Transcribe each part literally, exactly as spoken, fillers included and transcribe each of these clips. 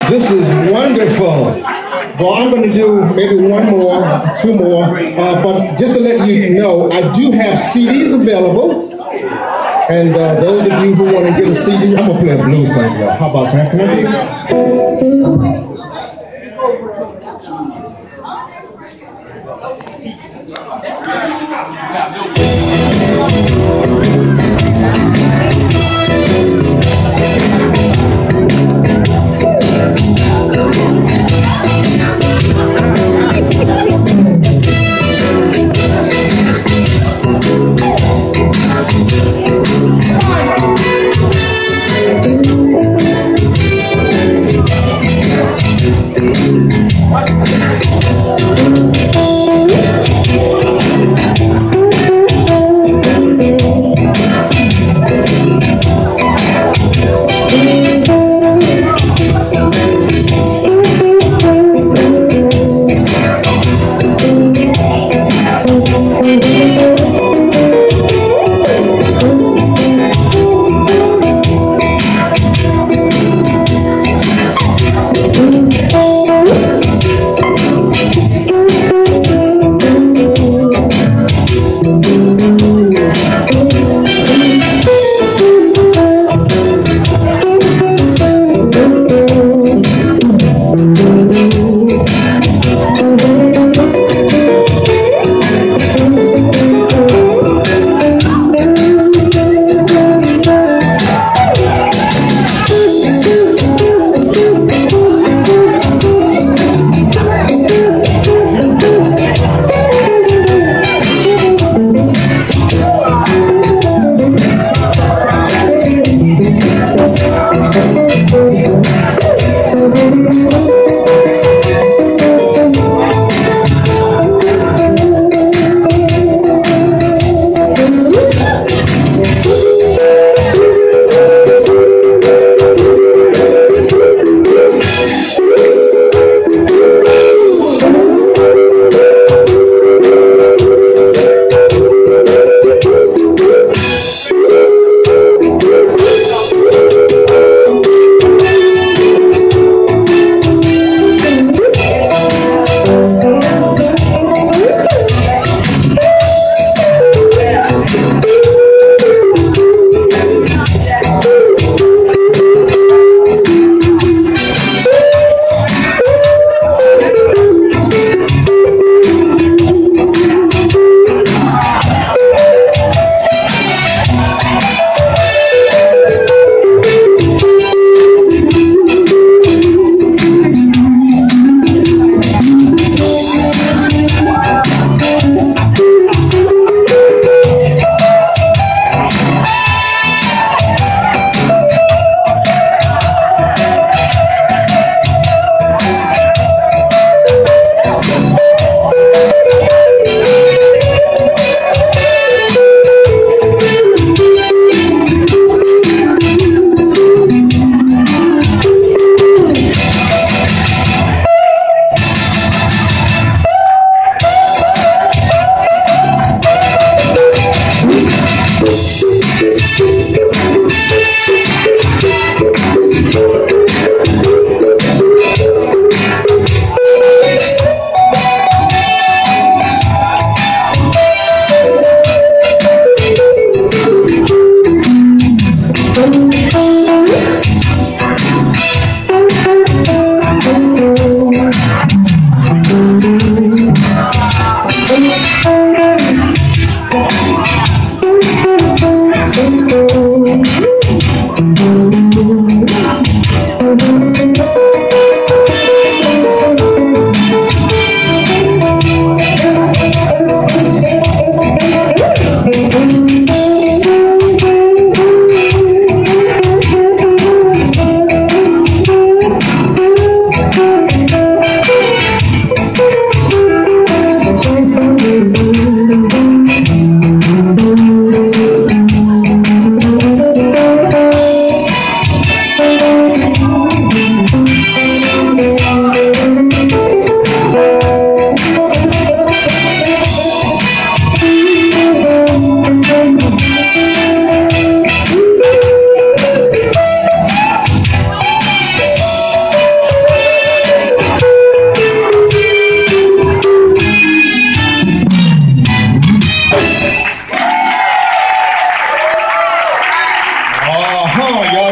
This is wonderful. Well, I'm going to do maybe one more, two more, uh, but just to let you know, I do have C Ds available. And uh, those of you who want to get a C D, I'm going to play a blues song, y'all. How about that? Can I do that?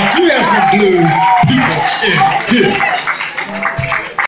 do have some blues people in here.